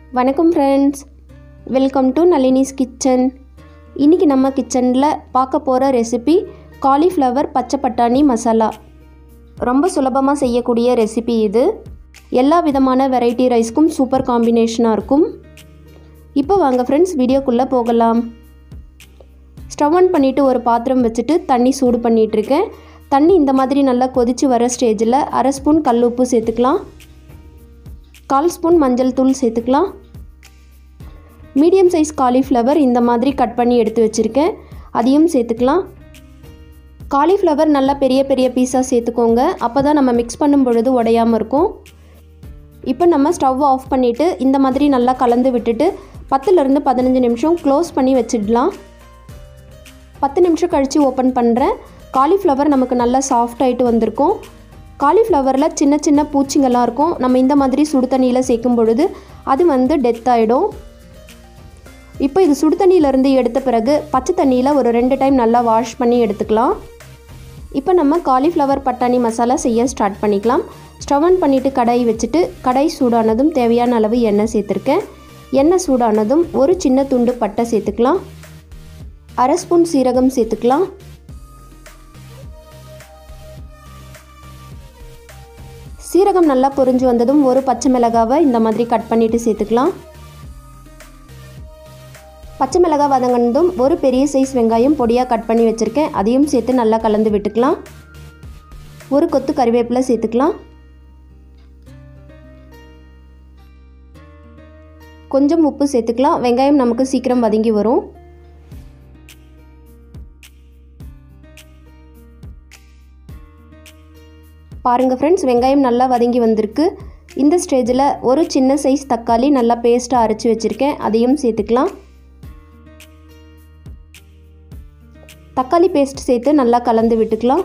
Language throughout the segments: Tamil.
வணக்கம் friends, welcome to Nalini's kitchen. இன்றைக்கி நம்ம கிச்சனில் பார்க்க போகிற ரெசிபி காலிஃப்ளவர் பச்சை பட்டாணி மசாலா. ரொம்ப சுலபமாக செய்யக்கூடிய ரெசிபி இது. எல்லா விதமான வெரைட்டி ரைஸ்க்கும் சூப்பர் காம்பினேஷனாக இருக்கும். இப்போ வாங்க ஃப்ரெண்ட்ஸ், வீடியோக்குள்ளே போகலாம். ஸ்டவ் ஆன் பண்ணிவிட்டு ஒரு பாத்திரம் வச்சுட்டு தண்ணி சூடு பண்ணிகிட்ருக்கேன். தண்ணி இந்த மாதிரி நல்லா கொதித்து வர ஸ்டேஜில் அரை ஸ்பூன் கல் உப்பு சேர்த்துக்கலாம். 1/4 ஸ்பூன் மஞ்சள் தூள் சேர்த்துக்கலாம். மீடியம் சைஸ் காலிஃப்ளவர் இந்த மாதிரி கட் பண்ணி எடுத்து வச்சுருக்கேன், அதையும் சேர்த்துக்கலாம். காலிஃப்ளவர் நல்லா பெரிய பெரிய பீஸாக சேர்த்துக்கோங்க, அப்போ தான் நம்ம மிக்ஸ் பண்ணும் பொழுது உடையாமல் இருக்கும். இப்போ நம்ம ஸ்டவ் ஆஃப் பண்ணிவிட்டு இந்த மாதிரி நல்லா கலந்து விட்டுட்டு 10லேருந்து 15 நிமிஷம் க்ளோஸ் பண்ணி வச்சிடலாம். 10 நிமிஷம் கழித்து ஓப்பன் பண்ணுறேன். காலிஃப்ளவர் நமக்கு நல்லா சாஃப்ட் ஆகிட்டு வந்திருக்கும். காலிஃப்ளவரில் சின்ன சின்ன பூச்சிங்கெல்லாம் இருக்கும். நம்ம இந்த மாதிரி சுடு தண்ணியில் சேர்க்கும் பொழுது அது டெத் ஆகிடும். இப்போ இது சுடு தண்ணியிலேருந்து எடுத்த பிறகு பச்சை தண்ணியில் ஒரு 2 டைம் நல்லா வாஷ் பண்ணி எடுத்துக்கலாம். இப்போ நம்ம காலிஃப்ளவர் பட்டாணி மசாலா செய்ய ஸ்டார்ட் பண்ணிக்கலாம். ஸ்டவ் ஆன் பண்ணிவிட்டு கடாய் வச்சுட்டு கடாய் சூடானதும் தேவையான அளவு எண்ணெய் சேர்த்துருக்கேன். எண்ணெய் சூடானதும் ஒரு சின்ன துண்டு பட்டை சேர்த்துக்கலாம். அரை ஸ்பூன் சீரகம் சேர்த்துக்கலாம். சீரகம் நல்லா பொரிஞ்சு வந்ததும் ஒரு பச்சை மிளகாவை இந்த மாதிரி கட் பண்ணிவிட்டு சேர்த்துக்கலாம். பச்சை மிளகாய் வதங்கினதும் ஒரு பெரிய சைஸ் வெங்காயம் பொடியாக கட் பண்ணி வச்சுருக்கேன், அதையும் சேர்த்து நல்லா கலந்து விட்டுக்கலாம். ஒரு கொத்து கறிவேப்பிலை சேர்த்துக்கலாம். கொஞ்சம் உப்பு சேர்த்துக்கலாம். வெங்காயம் நமக்கு சீக்கிரம் வதங்கி வரும். பாருங்கள் ஃப்ரெண்ட்ஸ், வெங்காயம் நல்லா வதங்கி வந்திருக்கு. இந்த ஸ்டேஜில் ஒரு சின்ன சைஸ் தக்காளி நல்லா பேஸ்ட்டாக அரைச்சி வச்சுருக்கேன், அதையும் சேர்த்துக்கலாம். தக்காளி பேஸ்ட் சேர்த்து நல்லா கலந்து விட்டுக்கலாம்.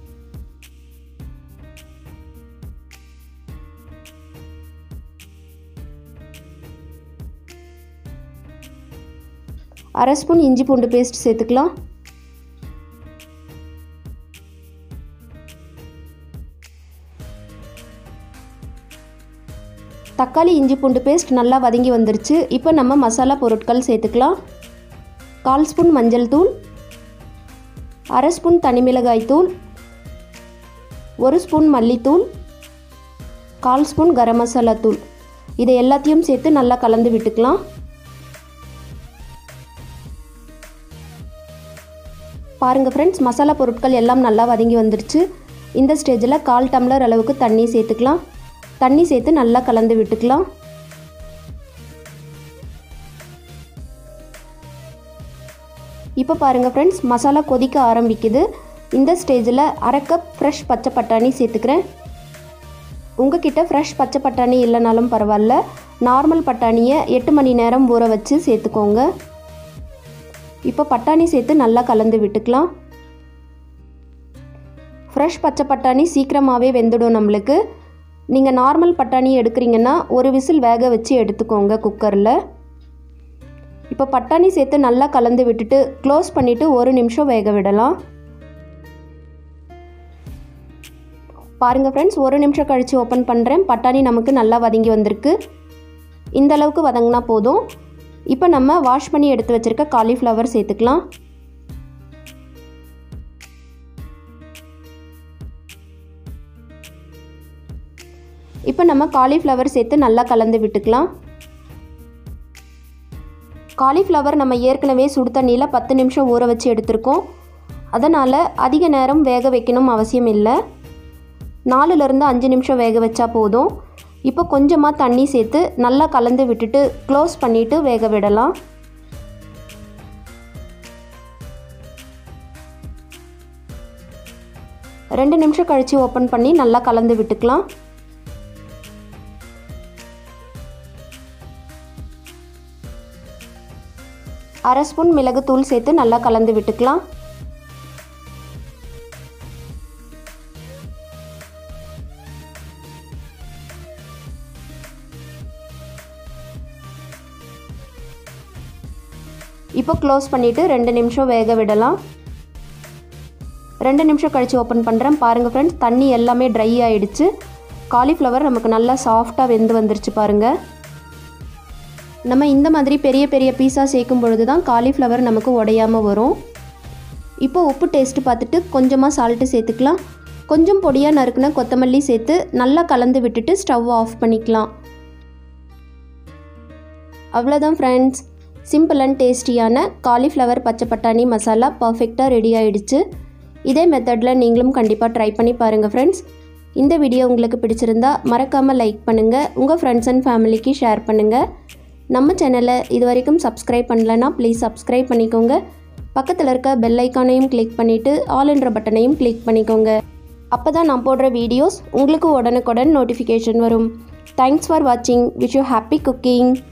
அரை ஸ்பூன் இஞ்சி பூண்டு பேஸ்ட் சேர்த்துக்கலாம். தக்காளி இஞ்சி பூண்டு பேஸ்ட் நல்லா வதங்கி வந்துருச்சு. இப்போ நம்ம மசாலா பொருட்கள் சேர்த்துக்கலாம். 1/4 ஸ்பூன் மஞ்சள் தூள், அரை ஸ்பூன் தனிமிளகாய் தூள், 1 ஸ்பூன் மல்லித்தூள், 1/4 ஸ்பூன் கரம் மசாலா தூள். இதை எல்லாத்தையும் சேர்த்து நல்லா கலந்து விட்டுக்கலாம். பாருங்கள் ஃப்ரெண்ட்ஸ், மசாலா பொருட்கள் எல்லாம் நல்லா வதங்கி வந்துருச்சு. இந்த ஸ்டேஜில் 1/4 டம்ளர் அளவுக்கு தண்ணி சேர்த்துக்கலாம். தண்ணி சேர்த்து நல்லா கலந்து விட்டுக்கலாம். இப்போ பாருங்கள் ஃப்ரெண்ட்ஸ், மசாலா கொதிக்க ஆரம்பிக்குது. இந்த ஸ்டேஜில் அரை கப் ஃப்ரெஷ் பச்சை பட்டாணி சேர்த்துக்கிறேன். உங்ககிட்ட ஃப்ரெஷ் பச்சை பட்டாணி இல்லைனாலும் பரவாயில்ல, நார்மல் பட்டாணியை 8 மணி நேரம் ஊற வச்சு சேர்த்துக்கோங்க. இப்போ பட்டாணி சேர்த்து நல்லா கலந்து விட்டுக்கலாம். ஃப்ரெஷ் பச்சை பட்டாணி சீக்கிரமாகவே வெந்துடும் நம்மளுக்கு. நீங்கள் நார்மல் பட்டாணி எடுக்கிறீங்கன்னா ஒரு விசில் வேக வச்சு எடுத்துக்கோங்க குக்கரில். இப்போ பட்டாணி சேர்த்து நல்லா கலந்து விட்டுட்டு க்ளோஸ் பண்ணிவிட்டு 1 நிமிஷம் வேக விடலாம். பாருங்கள் ஃப்ரெண்ட்ஸ், 1 நிமிஷம் கழித்து ஓப்பன் பண்ணுறேன். பட்டாணி நமக்கு நல்லா வதங்கி வந்திருக்கு. இந்த அளவுக்கு வதங்கினா போதும். இப்போ நம்ம வாஷ் பண்ணி எடுத்து வச்சுருக்க காலிஃப்ளவர் சேர்த்துக்கலாம். இப்போ நம்ம காலிஃப்ளவர் சேர்த்து நல்லா கலந்து விட்டுக்கலாம். காலிஃப்ளவர் நம்ம ஏற்கனவே சுடு தண்ணியில் 10 நிமிஷம் ஊற வச்சு எடுத்திருக்கோம். அதனால் அதிக நேரம் வேக வைக்கணும் அவசியம் இல்லை. 4லேருந்து 5 நிமிஷம் வேக வச்சா போதும். இப்போ கொஞ்சமாக தண்ணி சேர்த்து நல்லா கலந்து விட்டுட்டு க்ளோஸ் பண்ணிவிட்டு வேக விடலாம். ரெண்டு நிமிஷம் கழித்து ஓப்பன் பண்ணி நல்லா கலந்து விட்டுக்கலாம். அரை ஸ்பூன் மிளகுத்தூள் சேர்த்து நல்லா கலந்து விட்டுக்கலாம். இப்போ க்ளோஸ் பண்ணிவிட்டு 2 நிமிஷம் வேக விடலாம். 2 நிமிஷம் கழித்து ஓப்பன் பண்ணுறேன். பாருங்கள் ஃப்ரெண்ட்ஸ், தண்ணி எல்லாமே ட்ரை ஆகிடுச்சு. காலிஃப்ளவர் நமக்கு நல்லா சாஃப்டாக வெந்து வந்துருச்சு பாருங்கள். நம்ம இந்த மாதிரி பெரிய பெரிய பீஸாக சேர்க்கும் பொழுது தான் காலிஃப்ளவர் நமக்கு உடையாமல் வரும். இப்போ உப்பு டேஸ்ட்டு பார்த்துட்டு கொஞ்சமாக சால்ட்டு சேர்த்துக்கலாம். கொஞ்சம் பொடியாக நறுக்குன கொத்தமல்லி சேர்த்து நல்லா கலந்து விட்டுட்டு ஸ்டவ் ஆஃப் பண்ணிக்கலாம். அவ்வளோதான் ஃப்ரெண்ட்ஸ், சிம்பிள் அண்ட் டேஸ்டியான காலிஃப்ளவர் பச்சை பட்டாணி மசாலா பர்ஃபெக்டாக ரெடி ஆகிடுச்சு. இதே மெத்தடில் நீங்களும் கண்டிப்பாக ட்ரை பண்ணி பாருங்கள் ஃப்ரெண்ட்ஸ். இந்த வீடியோ உங்களுக்கு பிடிச்சிருந்தா மறக்காமல் லைக் பண்ணுங்கள், உங்கள் ஃப்ரெண்ட்ஸ் அண்ட் ஃபேமிலிக்கு ஷேர் பண்ணுங்கள். நம்ம சேனலை இது வரைக்கும் சப்ஸ்கிரைப் பண்ணலன்னா ப்ளீஸ் சப்ஸ்கிரைப் பண்ணிக்கோங்க. பக்கத்தில் இருக்க பெல் ஐக்கானையும் கிளிக் பண்ணிவிட்டு ஆல் என்ற பட்டனையும் கிளிக் பண்ணிக்கோங்க. அப்போ தான் நான் போடுற வீடியோஸ் உங்களுக்கு உடனுக்குடன் நோட்டிஃபிகேஷன் வரும். தேங்க்ஸ் ஃபார் வாட்சிங். Wish you happy cooking.